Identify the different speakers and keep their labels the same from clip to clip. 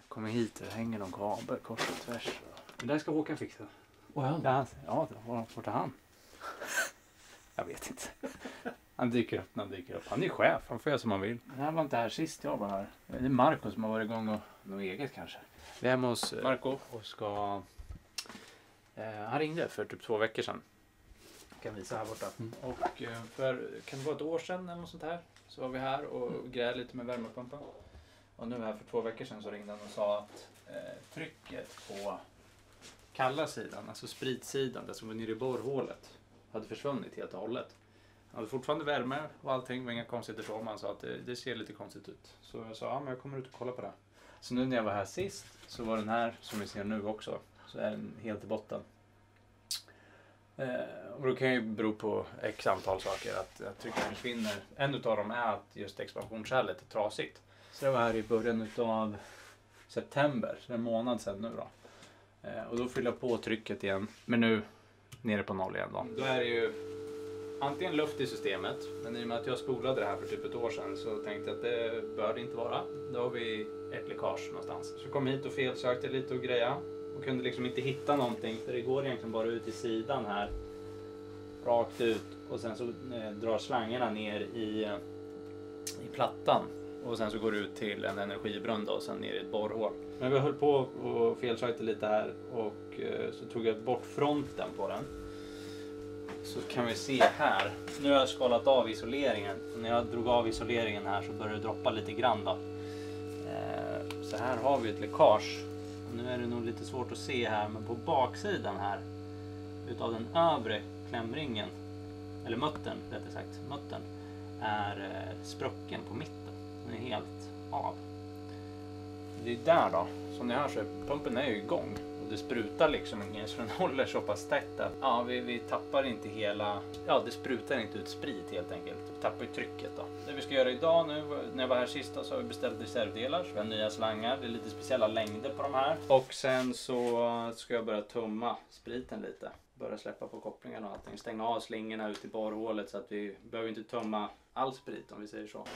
Speaker 1: kommer hit och det hänger någon kabel kors och tvärs.
Speaker 2: Det där ska Håkan fixa.
Speaker 1: Ja, vart är han? Jag vet inte. Han dyker upp när han dyker upp. Han är chef, han får göra som han vill. Han var inte här sist jag var här. Det är Marco som har varit igång och något eget kanske. Vi är hemma hos Marco och ska... han ringde för typ 2 veckor sedan. Jag kan visa här borta. Och för kan det vara ett år sedan eller något sånt här så var vi här och grejade lite med värmepumpen. Och nu här för 2 veckor sedan så ringde han och sa att trycket på kalla sidan, alltså spritsidan, det som var nere i borrhålet, hade försvunnit helt och hållet. Han hade fortfarande värme och allting, var inga konstigheter så, man sa att det ser lite konstigt ut. Så jag sa, ja men jag kommer ut och kolla på det. Så nu när jag var här sist så var den här, som vi ser nu också, så är den helt i botten. Och då kan ju bero på x antal saker att trycket försvinner. En utav dem är att just expansionskärlet är trasigt. Så det var här i början utav september, så det är en månad sedan nu då. Och då fyller jag på trycket igen, men nu nere på 0 igen då. Då är det ju antingen luft i systemet, men i och med att jag spolade det här för typ ett år sedan så tänkte jag att det bör det inte vara. Då har vi ett läckage någonstans. Så jag kom hit och felsökte lite och greja och kunde liksom inte hitta någonting, för det går egentligen bara ut i sidan här, rakt ut, och sen så drar slangarna ner i plattan. Och sen så går det ut till en energibrunn då, och sen ner i ett borrhål. Men vi höll på och felsökte lite här och så tog jag bort fronten på den. Så kan vi se här. Nu har jag skalat av isoleringen. När jag drog av isoleringen här så började det droppa lite grann då. Så här har vi ett läckage. Nu är det nog lite svårt att se här, men på baksidan här utav den övre klämringen, eller muttern rättare sagt, muttern är sprucken på mitten. Den är helt av. Det är där då, som ni hör så pumpen är ju igång och det sprutar liksom ingen, så den håller så pass tätt att ja, vi tappar inte hela, ja det sprutar inte ut sprit helt enkelt. Vi tappar ju trycket då. Det vi ska göra idag nu, när jag var här sist så har vi beställt reservdelar, så vi har nya slangar, det är lite speciella längder på de här. Och sen så ska jag börja tumma spriten lite. Börja släppa på kopplingarna och allting. Stänga av slingorna ut i borrhålet så att vi behöver inte tömma all sprit om vi säger så.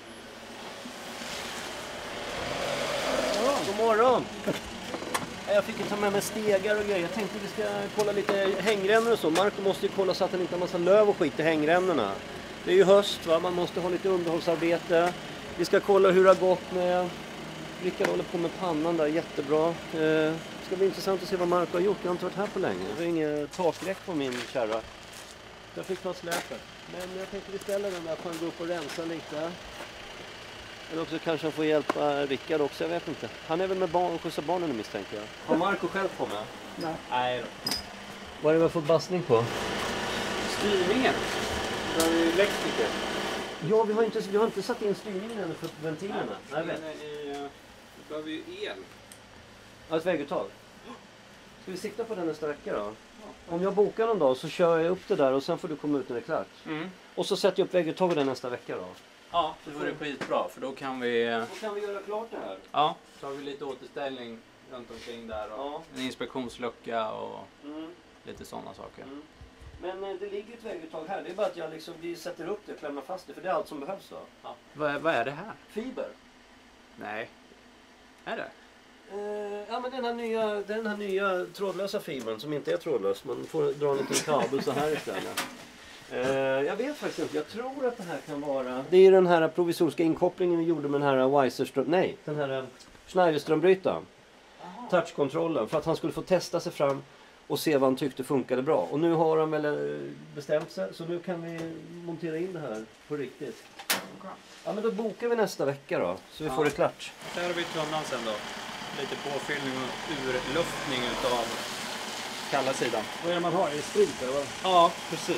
Speaker 3: God morgon! Jag fick ju ta med mig stegar och grejer. Jag tänkte vi ska kolla lite hängrännor och så. Marco måste ju kolla så att han inte har massa löv och skit i hängrännorna. Det är ju höst va, man måste ha lite underhållsarbete. Vi ska kolla hur det har gått med... Rickard håller på med pannan där, jättebra. Det ska bli intressant att se vad Marco har gjort. Jag har inte varit här på länge. Jag har inget takräck på min kärra. Jag fick ta släpet. Men jag tänkte vi ställer den där, får han gå upp och rensa lite. Eller också kanske han får hjälpa Rickard också, jag vet inte. Han är väl med barn och skjutsar barnen misstänker jag. Har Marco själv på med?
Speaker 1: Nej.
Speaker 3: Nej då. Vad är det för bassning på?
Speaker 1: Styrningen. Då är vi elektriker.
Speaker 3: Ja, vi har inte satt in styrningen ännu för ventilerna.
Speaker 1: Nej, vi behöver ju el.
Speaker 3: Ja, ett vägguttag. Ska vi sikta på den nästa vecka då? Om jag bokar någon dag så kör jag upp det där och sen får du komma ut när det är klart. Mm. Och så sätter jag upp vägguttaget den nästa vecka då.
Speaker 1: Ja, det vore skitbra för då kan vi...
Speaker 3: Då kan vi göra klart det här.
Speaker 1: Ja, så har vi lite återställning runt omkring där och
Speaker 3: ja.
Speaker 1: En inspektionslucka och lite sådana saker. Mm.
Speaker 3: Men det ligger ett vägguttag här, det är bara att vi sätter upp det och klämmer fast det, för det är allt som behövs då.
Speaker 1: Ja. Vad är det här?
Speaker 3: Fiber.
Speaker 1: Nej, är det?
Speaker 3: Ja men den här nya trådlösa fibern som inte är trådlös, man får dra en liten kabel så här istället. Jag vet faktiskt inte, jag tror att det här kan vara... Det är den här provisoriska inkopplingen vi gjorde med den här Weiserström... Nej, den här Schneiderströmbrytaren. Touchkontrollen, för att han skulle få testa sig fram och se vad han tyckte funkade bra. Och nu har han väl bestämt sig, så nu kan vi montera in det här på riktigt. Ja men då bokar vi nästa vecka då, så vi får det klart.
Speaker 1: Där har vi tunnan sen då. Lite påfyllning och urluftning utav kalla sidan.
Speaker 2: Vad är det man har? Är det sprit eller vad?
Speaker 1: Ja, precis.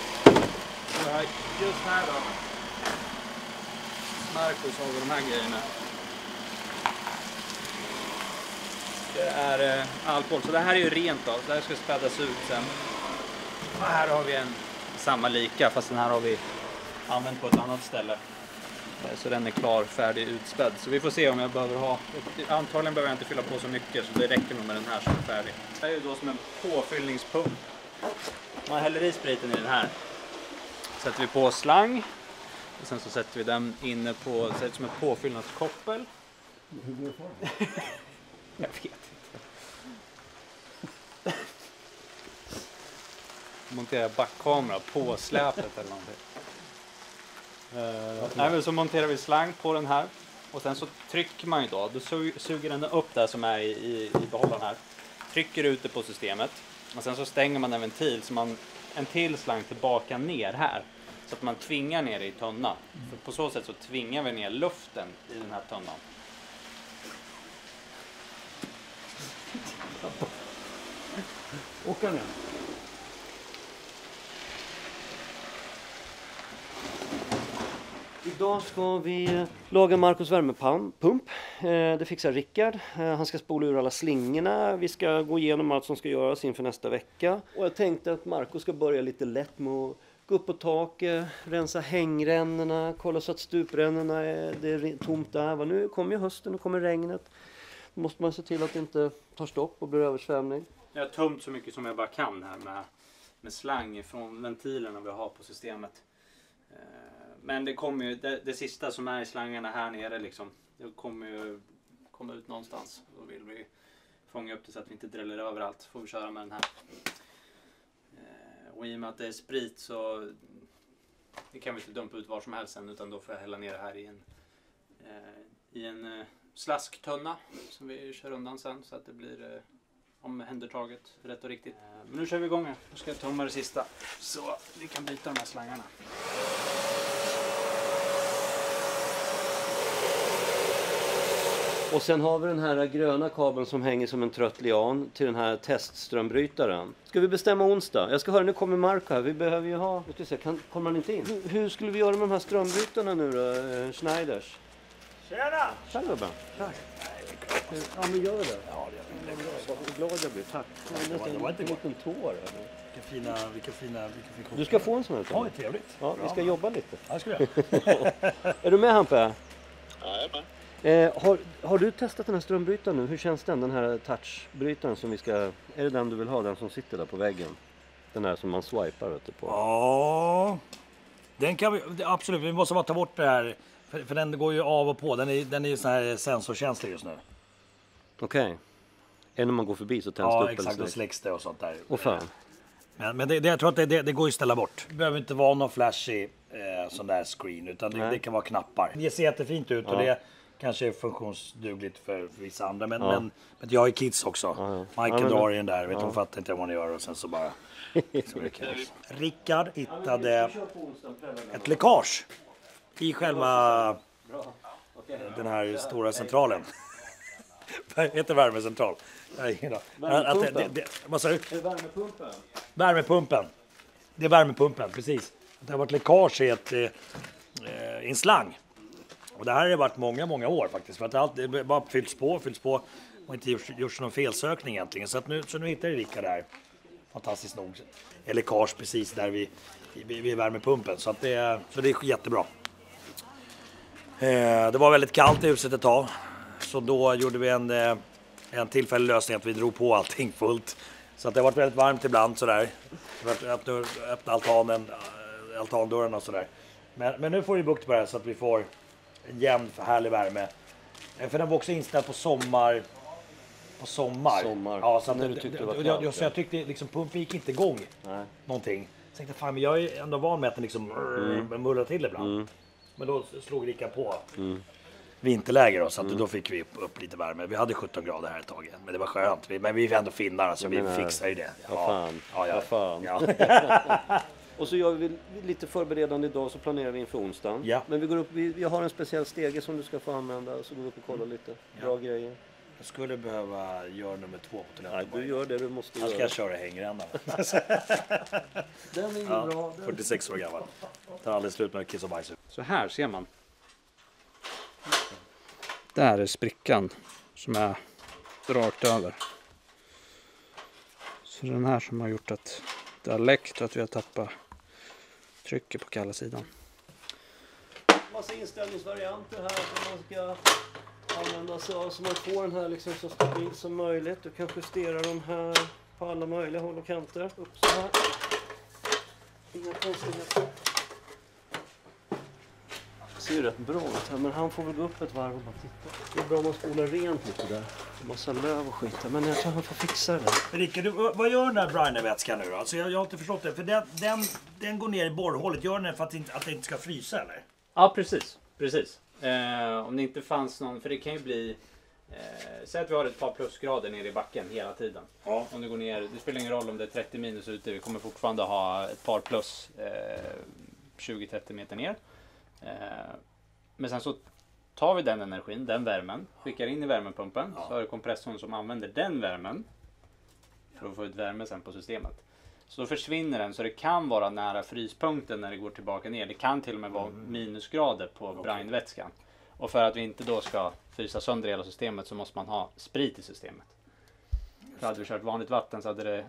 Speaker 1: Just här då. Marcus har vi de här grejerna. Det är alkohol, så det här är ju rent då. Det här ska spädas ut sen. Och här har vi samma lika, fast den här har vi använt på ett annat ställe. Så den är klar, färdig, utspädd. Så vi får se om jag behöver ha... Antagligen behöver jag inte fylla på så mycket, så det räcker nog med den här som är färdig. Det här är ju då som en påfyllningspump. Man häller i spriten i den här. Sätter vi på slang. Och sen så sätter vi den inne på, så som ett påfyllnadskoppel.
Speaker 2: Hur går det för?
Speaker 1: Jag vet inte. Montera backkamera på släpet eller någonting. Nej, men så monterar vi slang på den här. Och sen så trycker man ju då suger den upp där som är i behållaren här. Trycker ut det på systemet. Och sen så stänger man en ventil så man en till slang tillbaka ner här. Så att man tvingar ner det i tunnan. För på så sätt så tvingar vi ner luften i den här tunnan.
Speaker 2: Åka ner.
Speaker 3: Idag ska vi laga Marcos värmepump. Det fixar Rickard. Han ska spola ur alla slingorna. Vi ska gå igenom allt som ska göras inför nästa vecka. Och jag tänkte att Marco ska börja lite lätt med att gå upp på taket, rensa hängrännorna, kolla så att stuprännorna är tomt där. Nu kommer ju hösten och kommer regnet. Då måste man se till att det inte tar stopp och blir översvämning. Jag har tömt så mycket som jag bara kan här med slang från ventilerna vi har på systemet. Men det kommer ju, det sista som är i slangarna här nere liksom, det kommer ju komma ut någonstans. Då vill vi fånga upp det så att vi inte dräller överallt. Får vi köra med den här. Och i och med att det är sprit så det kan vi inte dumpa ut var som helst sen, utan då får jag hälla ner det här i en slasktunna som vi kör undan sen så att det blir omhändertaget rätt och riktigt. Men nu kör vi igång här. Nu ska jag tömma det sista så vi kan byta de här slangarna. Och sen har vi den här gröna kabeln som hänger som en trött lian till den här testströmbrytaren. Ska vi bestämma onsdag? Jag ska höra, nu kommer Marco här. Vi behöver ju ha... Kommer han inte in? Hur skulle vi göra med de här strömbrytarna nu då? Schneiders?
Speaker 2: Tjena!
Speaker 3: Tja gubben. Tack. Ja men gör det. Ja, det är bra. Vad glad jag blir. Tack. Det var inte en liten tår.
Speaker 2: Vilka fina
Speaker 3: Du ska få en sån här.
Speaker 2: Ja, det är trevligt.
Speaker 3: Ja, vi ska jobba lite.
Speaker 2: Ja, det ska vi göra.
Speaker 3: Är du med Hampe?
Speaker 4: Ja, jag är med.
Speaker 3: Har du testat den här strömbrytaren nu? Hur känns den här touchbrytaren som vi ska... Är det den du vill ha? Den som sitter där på väggen? Den här som man swipar på?
Speaker 2: Ja, den kan vi... Absolut, vi måste bara ta bort det här. För den går ju av och på. Den är ju sån här sensorkänslig just nu.
Speaker 3: Okej. När man går förbi så tänds det upp?
Speaker 2: Ja, exakt. Då släcks det och sånt där.
Speaker 3: Åh fan.
Speaker 2: Men jag tror att det går ju att ställa bort. Det behöver inte vara någon flashy sån där screen, utan det kan vara knappar. Det ser jättefint ut och det kanske är funktionsdugligt för vissa andra. Men jag har ju kids också. Michael drar i den där, hon fattar inte vad man gör och sen så bara... Rickard hittade ett läckage i själva den här stora centralen. Vad heter värmecentral? Vad sa du?
Speaker 3: Är det värmepumpen?
Speaker 2: Värmepumpen. Det är värmepumpen, precis. Det har varit läckage i en slang. Och det här har det varit många år faktiskt. För att det bara fyllts på och inte gjorts någon felsökning egentligen. Så nu hittar jag Rickard där. Fantastiskt nog. Ett läckage precis där vid värmepumpen. Så det är jättebra. Det var väldigt kallt i huset ett tag. Så då gjorde vi en tillfällig lösning att vi drog på allting fullt. Så att det har varit väldigt varmt ibland sådär. Öppna altandörren och sådär. Men nu får vi bukt på det här så att vi får en jämn härlig värme. För den var också inställd på sommar. Ja, så att jag tyckte liksom pumpen gick inte igång.
Speaker 3: Nej.
Speaker 2: Någonting. Så tänkte fan, men jag är ändå van med att den liksom mullrar till ibland. Men då slog Rickard på vinterläge då, så att då fick vi upp lite värme. Vi hade 17 grader här ett tag, men det var skönt. Men vi är ändå finnar, så vi fixar ju det.
Speaker 3: Vad fan.
Speaker 2: Ja.
Speaker 3: Och så gör vi lite förberedande idag, så planerar vi inför onsdagen.
Speaker 2: Ja.
Speaker 3: Men vi går upp, vi har en speciell stege som du ska få använda, så går vi upp och kollar lite. Bra grejer.
Speaker 2: Jag skulle behöva göra nummer 2 på toaletten.
Speaker 3: Nej, du gör det du måste göra.
Speaker 2: Jag ska köra hängrännan.
Speaker 3: Den är ju bra.
Speaker 2: 46 år gammal. Tar aldrig slut med kiss och bajs.
Speaker 1: Så här ser man. Där är sprickan som är rakt över. Så den här som har gjort att det har läckt och att vi har tappat trycket på kalla sidan.
Speaker 3: Massa inställningsvarianter här som man ska använda sig av, så man får den här liksom så stabil som möjligt. Du kan justera de här på alla möjliga håll och kanter. Upp så här. Inga konstigheter. ser ju rätt bra ut här, men han får väl gå upp ett varv och bara titta. Det är bra om man spolar rent lite där. Massa löv och skit, men jag tror han får fixa det där.
Speaker 2: Rickard, vad gör den här Briner-vätskan nu då? Alltså jag har inte förstått det, för den går ner i borrhålet. Gör den för att det inte ska frysa eller?
Speaker 1: Ja, precis. Om det inte fanns någon, för det kan ju bli... säg att vi har ett par plusgrader nere i backen hela tiden.
Speaker 2: Ja.
Speaker 1: Om det går ner, det spelar ingen roll om det är 30 minus ute, vi kommer fortfarande ha ett par plus 20-30 meter ner. Men sen så tar vi den energin, den värmen, skickar in i värmepumpen, så har du kompressorn som använder den värmen för att få ut värme sen på systemet. Så då försvinner den, så det kan vara nära fryspunkten när det går tillbaka ner. Det kan till och med vara minusgrader på Brine-vätskan. Och för att vi inte då ska frysa sönder hela systemet så måste man ha sprit i systemet. För hade vi kört vanligt vatten så hade det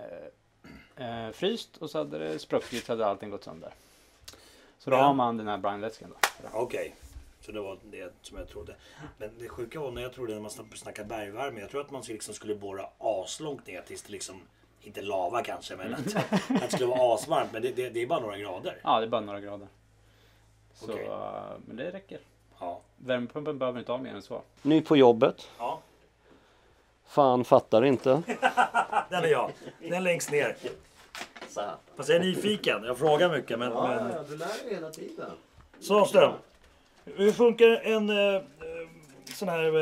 Speaker 1: fryst och så hade det spruckit, så hade allting gått sönder. Så då har man den här Brine-vätskan då.
Speaker 2: Okej. Så det var det som jag trodde. Men det sjuka var när jag trodde när man snackar bergvärme. Jag tror att man liksom skulle borra aslångt ner tills det liksom, inte lava kanske, men att det skulle vara asvarmt. Men det är bara några grader.
Speaker 1: Ja, det är bara några grader. Så,
Speaker 2: Okej.
Speaker 1: Men det räcker.
Speaker 2: Ja.
Speaker 1: Värmepumpen behöver inte ha mer än så.
Speaker 3: Ny på jobbet.
Speaker 2: Ja.
Speaker 3: Fan, fattar inte.
Speaker 2: Den är jag. Den längst ner. Fast jag är nyfiken. Jag frågar mycket. Men...
Speaker 3: du lär dig hela tiden.
Speaker 2: Så Ström. Hur funkar en sån här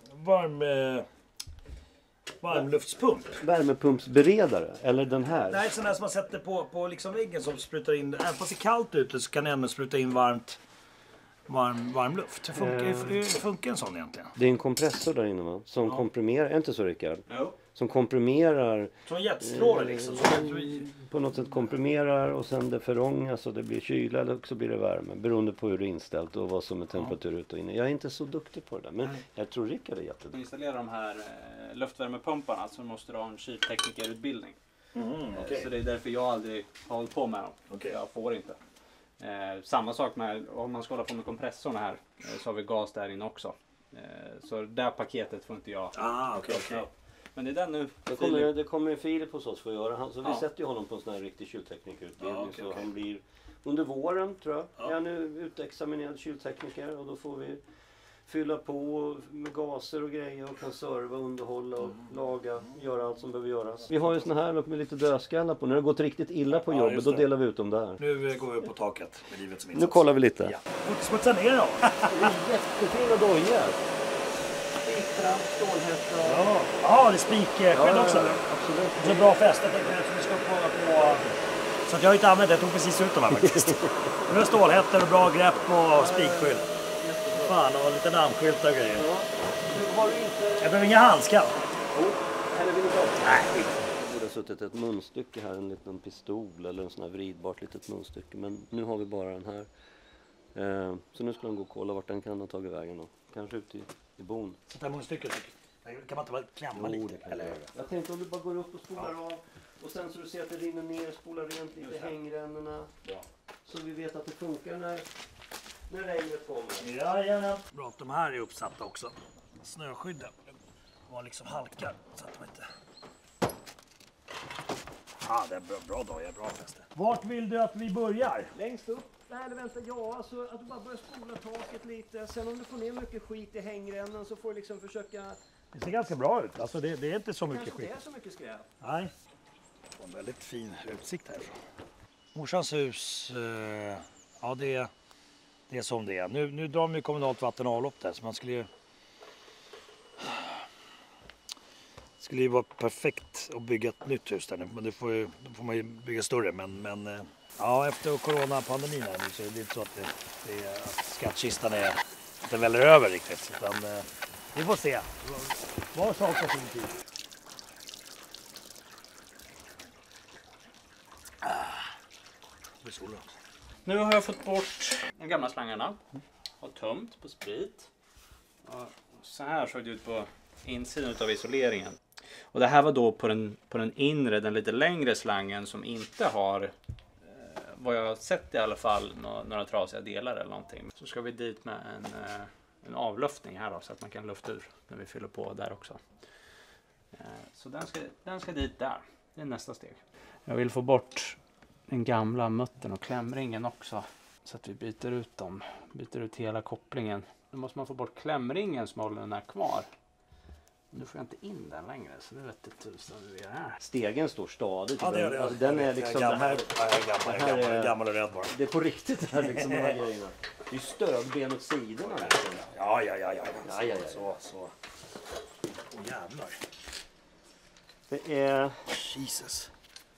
Speaker 2: varmluftspump?
Speaker 3: Värmepumpsberedare, eller den här?
Speaker 2: Det här är sån här som man sätter på liksom väggen som sprutar in. Även fast det är kallt ute så kan den ändå spruta in varm luft. Hur funkar en sån egentligen?
Speaker 3: Det är en kompressor där inne, va? Som komprimerar, är inte så Rickard?
Speaker 2: Jo.
Speaker 3: Som komprimerar,
Speaker 2: Som en jetstråle liksom.
Speaker 3: på något sätt komprimerar och sen det förångas och det blir kyla eller så blir det värme. Beroende på hur det är inställt och vad som är temperatur ute och inne. Jag är inte så duktig på det där, men jag tror Rickard är jätteduktig.
Speaker 1: För att installera de här luftvärmepumparna så måste du ha en kylteknikerutbildning.
Speaker 2: Okay.
Speaker 1: Så det är därför jag aldrig har hållit på med dem.
Speaker 2: Okej.
Speaker 1: Jag får inte. Samma sak med, om man ska hålla på med kompressorn här, så har vi gas där inne också. Så det här paketet får inte jag
Speaker 2: Okej.
Speaker 1: Men det är den nu.
Speaker 3: Det kommer en Filip hos oss för att göra. Så vi sätter ju honom på en sån här riktig kylteknikerutbildning. Så han blir under våren, tror jag. Jag är nu utexaminerad kyltekniker och då får vi fylla på med gaser och grejer och kan serva, underhålla och laga, göra allt som behöver göras. Vi har ju såna här med lite dödskallar på. När det gått riktigt illa på jobbet, då delar vi ut dem där.
Speaker 2: Nu går vi upp på taket med livet som insats.
Speaker 3: Nu kollar vi lite.
Speaker 2: Ja. Smutsa ner då.
Speaker 3: Det är jättefina dojor. Spiktra, stålhätta.
Speaker 2: Ja, det är spikskydd också.
Speaker 3: Absolut.
Speaker 2: Så bra fäste. Jag tänkte att vi ska på... Så att jag har inte använt det. Jag tog precis ut dem här faktiskt. Nu är stålhättor och bra grepp och spikskydd. Fan, och lite namnskyltar och grejer.
Speaker 3: Ja. Du har ju inte...
Speaker 2: Jag behöver inga handskar.
Speaker 3: Eller vill du ta?
Speaker 2: Nej.
Speaker 3: Det borde ha suttit ett munstycke här, en liten pistol eller en sån här vridbart litet munstycke. Men nu har vi bara den här. Så nu ska de gå och kolla vart den kan ha tagit vägen då. Kanske ute i bon.
Speaker 2: Sånt här munstycke kan man inte bara klämma lite? Eller?
Speaker 3: Jag tänkte om du bara går upp och spolar av. Och sen så du ser att det rinner ner, spolar rent lite hängrännorna.
Speaker 2: Ja.
Speaker 3: Så vi vet att det funkar när regnet kommer.
Speaker 2: Jajamän. Bra att de här är uppsatta också. Snöskydden var liksom halkar så att de inte... Ja, det är bra dag, bra fäste. Vart vill du att vi börjar?
Speaker 3: Längst upp. Nej, eller vänta, alltså att du bara börjar spola taket lite. Sen om du får ner mycket skit i hängrännan så får du liksom försöka...
Speaker 2: Det ser ganska bra ut. Alltså det är inte så mycket
Speaker 3: Kanske
Speaker 2: skit.
Speaker 3: det är så mycket skräp.
Speaker 2: Nej. Det var en väldigt fin utsikt härifrån. Morsans hus, ja det är som det är. Nu drar de ju kommunalt vatten och avlopp där så man skulle ju vara perfekt att bygga ett nytt hus där nu. Men då får man ju bygga större. Men ja, efter coronapandemin här nu så är det inte så att att skattkistan är att den väller över riktigt. Utan vi får se. Var sak på sin tid.
Speaker 1: Nu har jag fått bort de gamla slangarna och tömt på sprit. Och så här såg det ut på insidan av isoleringen. Och det här var då på den inre, den lite längre slangen som inte har, vad jag har sett i alla fall, några trasiga delar eller någonting. Så ska vi dit med en avluftning här då, så att man kan lufta ur när vi fyller på där också. Så den ska dit där. Det är nästa steg. Jag vill få bort den gamla muttern och klämringen också. Så att vi byter ut dem. Byter ut hela kopplingen. Nu måste man få bort klämringen som håller den här kvar. Nu får jag inte in den längre, så nu vet jag tusan hur vi gör här.
Speaker 3: Stegen står stadigt.
Speaker 2: Ja, det är det.
Speaker 3: Alltså, den är liksom...
Speaker 2: Jag är gammal och rädd bara.
Speaker 3: Det är på riktigt det här liksom, de här grejerna. Det är ju stödben åt sidorna. Liksom.
Speaker 2: Ja. Så. Åh jävlar.
Speaker 3: Det är
Speaker 2: Jesus.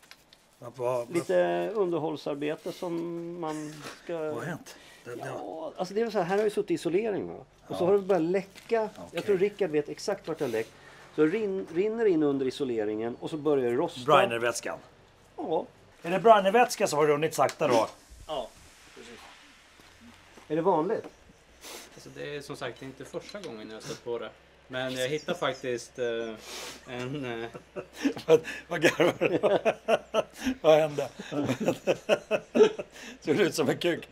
Speaker 3: lite underhållsarbete som man ska...
Speaker 2: Vad har hänt?
Speaker 3: Ja, alltså det är så här har ju suttit isolering, va? Och så har det börjat läcka. Jag tror Rickard vet exakt vart det har läckt. Så rinner in under isoleringen och så börjar det rosta.
Speaker 2: Briner-vätskan.
Speaker 3: Ja.
Speaker 2: Är det Briner-vätska som har runnit sakta då?
Speaker 3: Ja, precis. Är det vanligt?
Speaker 1: Alltså det är som sagt inte första gången jag har stött på det. Men jag hittade faktiskt en...
Speaker 2: Vad garvar du? Vad hände? Såg ut som en kuk.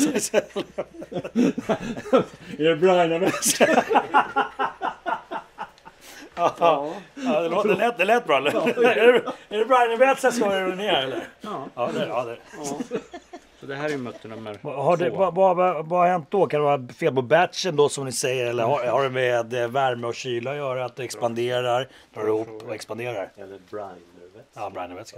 Speaker 2: Är det Briner-vätska? Ja, det lät bra. Är det Briner-vätska som har ner eller? Ja, det är det.
Speaker 1: Så det här är möte nummer 2.
Speaker 2: Vad har hänt då? Kan det vara fel på batchen då som ni säger? Eller har det med värme och kyla att göra? Att det expanderar, drar ihop och expanderar?
Speaker 3: Eller Briner-vätska.
Speaker 2: Ja, Briner-vätska.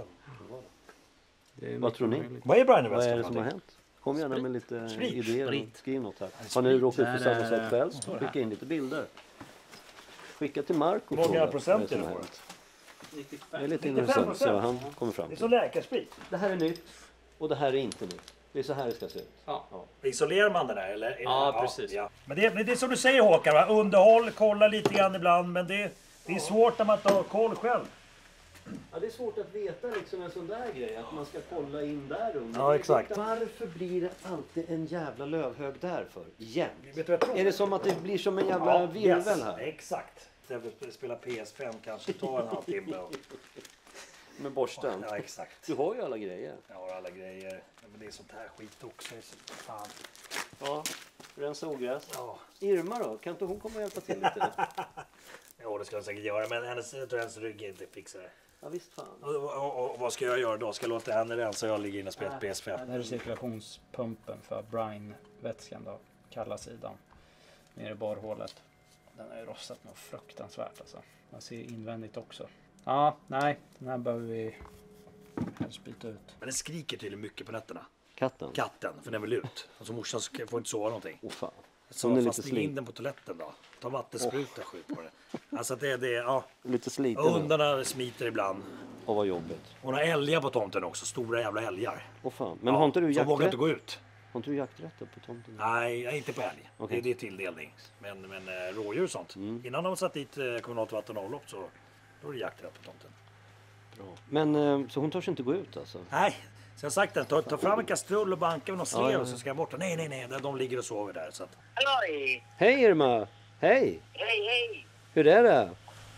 Speaker 3: Vad tror ni?
Speaker 2: Vad är
Speaker 3: Vad
Speaker 2: Briner-vätska?
Speaker 3: är det som har hänt? Kom gärna med lite
Speaker 2: Sprit.
Speaker 3: idéer och skriv något här. Har ni råkat ut för samma sak själv? Skicka in lite bilder. Skicka till Marco.
Speaker 2: Många procent är det på?
Speaker 3: Det är lite intressant att se vad han kommer fram
Speaker 2: Det är
Speaker 3: till.
Speaker 2: som läkarsprit.
Speaker 3: Det här är nytt och det här är inte nytt. Det är så här det ska se ut.
Speaker 1: Ja.
Speaker 2: Isolerar man den här eller?
Speaker 1: Ja, precis.
Speaker 2: Ja. Men det är som du säger Håkan, va? Underhåll, kolla lite grann ibland. Men det är svårt när man inte har koll själv.
Speaker 3: Ja, det är svårt att veta liksom en sån där grej. Att man ska kolla in där under.
Speaker 2: Ja, exakt.
Speaker 3: Varför blir det alltid en jävla lövhög där för? Jämt.
Speaker 2: Vet du vad jag tror?
Speaker 3: Är det som att det blir som en jävla virvel här?
Speaker 2: Exakt. Istället för att spela PS5 kanske ta en halvtimme.
Speaker 3: Med borsten?
Speaker 2: Ja, exakt.
Speaker 3: Du har ju alla grejer.
Speaker 2: Jag har alla grejer. Men det är sånt här skit också. Fan.
Speaker 3: Ja, rensa ogräs.
Speaker 2: Ja.
Speaker 3: Irma då? Kan inte hon komma och hjälpa till lite?
Speaker 2: Ja, det ska jag säkert göra. Men hennes rygg inte fixar det.
Speaker 3: Ja, visst fan.
Speaker 2: Och vad ska jag göra då? Ska jag låta henne rensa? Jag ligger inne och spelar PS5.
Speaker 1: Det här är cirkulationspumpen för brine-vätskan då. Kalla sidan. Nere i borrhålet. Den har ju rostat något fruktansvärt alltså. Man ser invändigt också. Ja, nej. Den här behöver vi helst byta ut.
Speaker 2: Men den skriker tydligen mycket på nätterna.
Speaker 3: Katten?
Speaker 2: Katten, för den vill ut. Alltså morsan får inte sova någonting.
Speaker 3: Åh fan.
Speaker 2: Så
Speaker 3: Hon är
Speaker 2: fast
Speaker 3: lite
Speaker 2: in
Speaker 3: sliten.
Speaker 2: den på toaletten då. Ta vattenspruta och skjut på det. Alltså ja.
Speaker 3: Lite sliten.
Speaker 2: Hundarna smiter ibland.
Speaker 3: Åh, vad jobbigt.
Speaker 2: Hon har älgar på tomten också. Stora jävla älgar.
Speaker 3: Åh fan. Men har inte du
Speaker 2: så vågar
Speaker 3: jakträtt?
Speaker 2: inte gå ut.
Speaker 3: Har inte du jakträtt på tomten?
Speaker 2: Nej, inte på älg.
Speaker 3: Okej.
Speaker 2: Det är tilldelning. Men rådjur och sånt. Innan de har satt dit kommunalt vatten och avlopp så då är det jakträtt på tomten.
Speaker 3: Bra. Men så hon törs inte gå ut alltså?
Speaker 2: Nej, så jag har sagt det. Ta fram en kastrull och banka med någon slev
Speaker 3: Ja.
Speaker 2: och så ska jag bort. Nej. De ligger och sover där. Så att...
Speaker 4: Halloj!
Speaker 3: Hej Irma! Hej!
Speaker 4: Hej!
Speaker 3: Hur är det?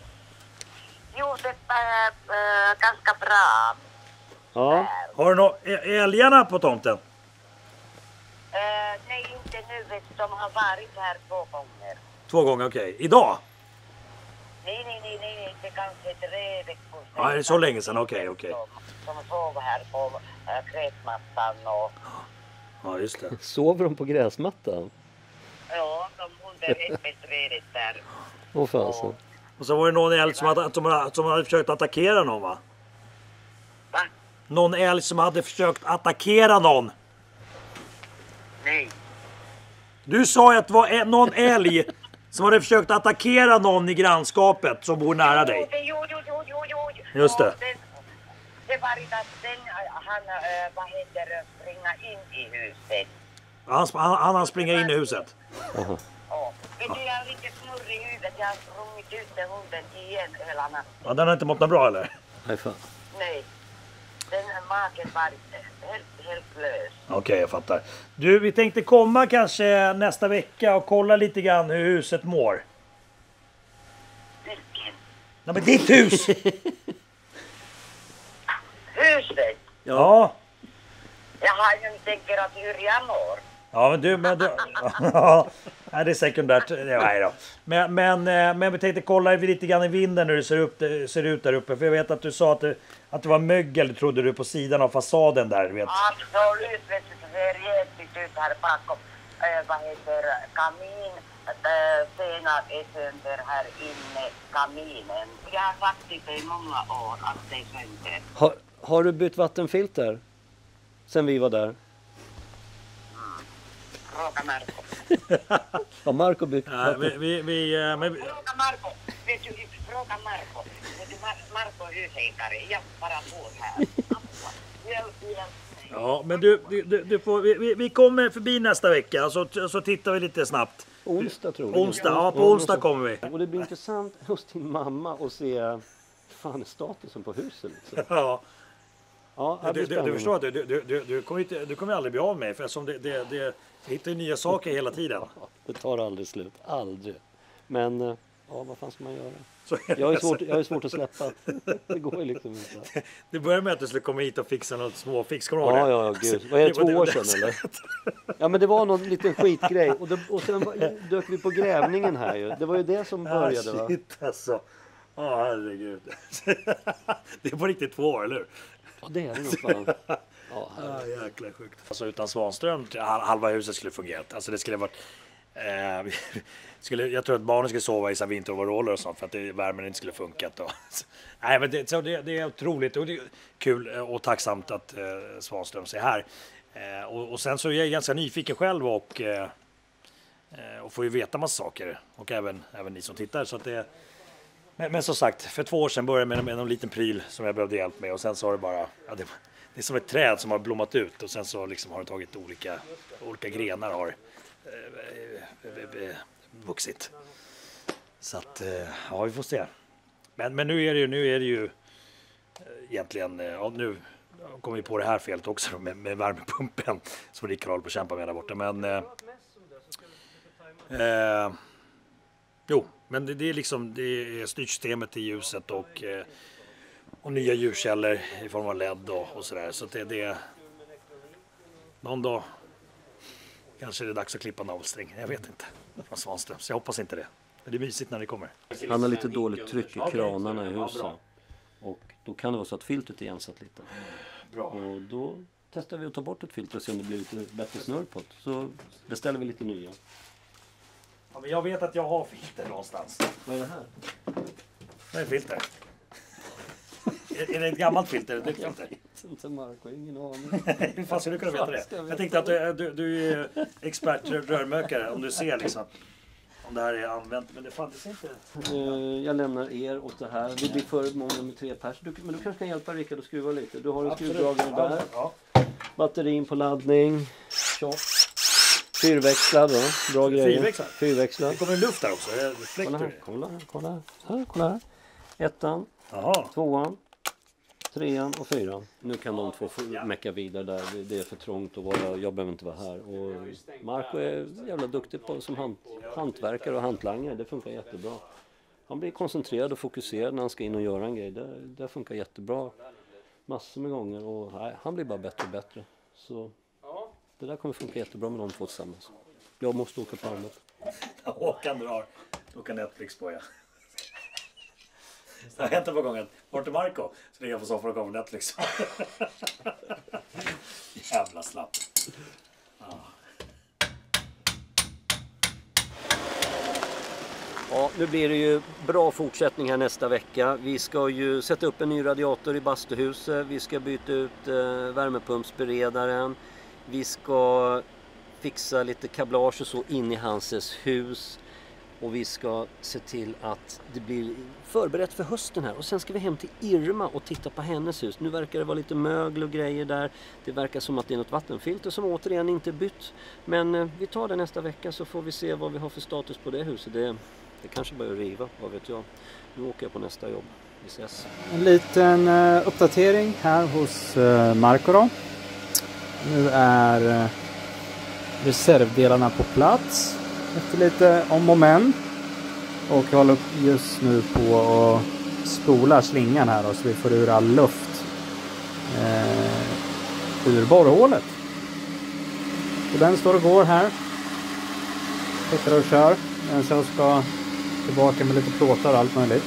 Speaker 4: Jo, det är ganska bra.
Speaker 3: Ja.
Speaker 2: Har du älgarna på tomten?
Speaker 4: Nej, inte nu. Vet du, de har varit här 2 gånger.
Speaker 2: 2 gånger, okej. Idag?
Speaker 4: Nej. Det kanske är 3 veckor sedan.
Speaker 2: Ja, det är så länge sedan. Okej.
Speaker 4: De sov här på gräsmattan och...
Speaker 2: Ja, just det.
Speaker 3: Sover de på gräsmattan?
Speaker 4: Ja, de under äppelträdet där.
Speaker 3: Åh fasen.
Speaker 2: Och så var det någon älg som hade försökt attackera någon, va?
Speaker 4: Va?
Speaker 2: Någon älg som hade försökt attackera någon.
Speaker 4: Nej.
Speaker 2: Du sa ju att det var någon älg som hade försökt attackera någon i grannskapet som bor nära dig.
Speaker 4: Jo.
Speaker 2: Just det.
Speaker 4: Det var att han, vad heter det, springa in i huset.
Speaker 2: Han springer in i huset.
Speaker 4: Ja. Vet du, jag är lite snurrig i huvudet. Jag har sprungit ut med hunden igen hela natten.
Speaker 2: Ja, den har inte mått något bra eller?
Speaker 3: Nej fan.
Speaker 4: Nej. Den magen var helt lös.
Speaker 2: Okej, jag fattar. Du, vi tänkte komma kanske nästa vecka och kolla lite grann hur huset mår.
Speaker 4: Vilken?
Speaker 2: Nej, men ditt hus!
Speaker 4: Huset?
Speaker 2: Ja.
Speaker 4: Jag tänker att hur jag mår.
Speaker 2: Ja, men du... Ja, det är sekundärt. Nej då. Men vi tänkte kolla lite grann i vinden hur det ser ut där uppe. För jag vet att du sa att det var mögel, trodde du, på sidan av fasaden där. Vet.
Speaker 4: Absolut, vet du. ser jättigt ut här bakom. Vad heter kamin? Stenar är sönder här inne, kaminen. Jag har sagt det i många år att det är sönder.
Speaker 3: Har du bytt vattenfilter? Sen vi var där.
Speaker 4: Fråga Marco.
Speaker 3: Har Marco bytt
Speaker 2: Nej,
Speaker 4: Fråga Marco. Vet du, fråga Marco. Vet du, Marco är husägare. Jag bara bor här.
Speaker 2: Ja, men du får, vi kommer förbi nästa vecka så tittar vi lite snabbt.
Speaker 3: Onsdag tror jag.
Speaker 2: Onsdag, ja på onsdag kommer vi.
Speaker 3: Och det blir intressant hos din mamma att se fan statusen på huset. Liksom.
Speaker 2: Ja.
Speaker 3: Ja, det
Speaker 2: Du
Speaker 3: blir spännande.
Speaker 2: förstår att du kommer aldrig bli av med för eftersom det hittar ju nya saker hela tiden.
Speaker 3: Det tar aldrig slut, aldrig. Men ja, vad fan ska man göra?
Speaker 2: Så är det.
Speaker 3: Jag har svårt att släppa. Det går ju liksom inte.
Speaker 2: Det började med att du skulle komma hit och fixa något småfix.
Speaker 3: Ja, gud. Vad är det, 2 år sedan eller? Ja, men det var någon liten skitgrej. Och sen dök vi på grävningen här ju. Det var ju det som började va?
Speaker 2: Shit alltså. Ja, herregud. Det är på riktigt 2 år, eller hur?
Speaker 3: Ja, det är det nog fan. Ja,
Speaker 2: Jäkla sjukt. Alltså utan Svanström, halva huset skulle fungerat. Alltså det skulle varit... jag tror att barnen skulle sova i så vinteroveraller och sånt för att värmen inte skulle funkat. Nej, men det är otroligt och det är kul och tacksamt att Svanström är här. Och sen så är jag ganska nyfiken själv och får ju veta massa saker. Och även ni som tittar. Så att men som sagt, för 2 år sedan började jag med en liten pryl som jag behövde hjälp med. Och sen så har det bara... Ja, det är som ett träd som har blommat ut och sen så liksom har det tagit olika grenar har vuxit. Så att, ja vi får se. Men nu är det ju egentligen, ja, nu kommer vi på det här felet också då, med värmepumpen som Rickard håller på att kämpa med där borta. Men men det är liksom det är styrsystemet i ljuset och nya ljuskällor i form av LED och sådär. Så det någon dag kanske är det dags att klippa navelsträng. Jag vet inte. Från Svanström. Så jag hoppas inte det. Men det är mysigt när det kommer.
Speaker 3: han har lite dåligt tryck i kranarna i huset. Och då kan det vara så att filtret är ensatt lite.
Speaker 2: Bra.
Speaker 3: Och då testar vi att ta bort ett filter och se om det blir lite bättre snurr på det. Så beställer vi lite nya.
Speaker 2: Ja, men jag vet att jag har filter någonstans.
Speaker 3: Vad är det här?
Speaker 2: Vad är filter? Är det ett gammalt filter? Ett nytt filter?
Speaker 3: Jag vet inte, Marco. Ingen aning.
Speaker 2: Hur fan skulle du kunna veta det? Jag tänkte att du är expert rörmökare. Om du ser liksom om det här är använt. Men det fanns inte.
Speaker 3: Jag lämnar er åt det här. Vi blir för många med 3 pers. Men du kanske kan hjälpa Rickard att skruva lite. Du har en skruvdragare där.
Speaker 2: Ja.
Speaker 3: Batterin på laddning. Tjock. Fyrväxlad då. Bra grejer. Fyrväxlad.
Speaker 2: Det kommer luft där också.
Speaker 3: Kolla här. 1:an,
Speaker 2: Jaha.
Speaker 3: 2:an, 3:an och 4:an. Nu kan de 2 mecka vidare där. Det är för trångt och jag behöver inte vara här. Och Marco är jävla duktig på som hantverkare och hantlangare. Det funkar jättebra. Han blir koncentrerad och fokuserad när han ska in och göra en grej. Det funkar jättebra massor med gånger. Och han blir bara bättre och bättre. Så det där kommer funka jättebra med de 2 tillsammans. Jag måste åka på annat.
Speaker 2: Håkan drar. Då kan Netflix på, ja. Det har hänt ett par gånger. Bort till Marco. Så ligger jag på soffan och kommer Netflix. Jävla slapp.
Speaker 3: Ja, nu blir det ju bra fortsättning här nästa vecka. Vi ska ju sätta upp en ny radiator i bastuhuset. Vi ska byta ut värmepumpsberedaren. Vi ska fixa lite kablage och så in i Hanses hus. Och vi ska se till att det blir förberett för hösten här. Och sen ska vi hem till Irma och titta på hennes hus. Nu verkar det vara lite mögel och grejer där. Det verkar som att det är något vattenfilter som återigen inte är bytt. Men vi tar det nästa vecka så får vi se vad vi har för status på det huset. Det kanske börjar riva, vad vet jag. Nu åker jag på nästa jobb. Vi ses.
Speaker 5: En liten uppdatering här hos Marco då. Nu är reservdelarna på plats efter lite om och men. Och jag håller just nu på att spola slingan här då, så vi får ur all luft ur borrhålet. Och den står och går här. Petar och kör. Men så ska tillbaka med lite plåtar och allt möjligt.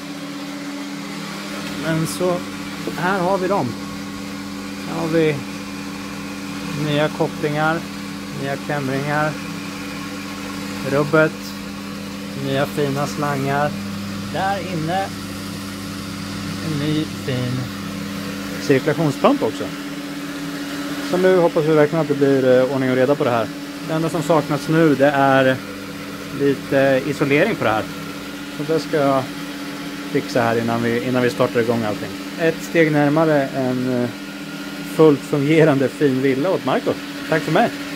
Speaker 5: Men så här har vi dem. Här har vi nya kopplingar, nya klämringar, rubbet, nya fina slangar. Där inne en ny fin cirkulationspump också. Så nu hoppas vi verkligen att det blir ordning och reda på det här. Det enda som saknas nu, det är lite isolering på det här. Så det ska jag fixa här innan vi startar igång allting. Ett steg närmare en fullt fungerande fin villa åt Marco. Tack för mig!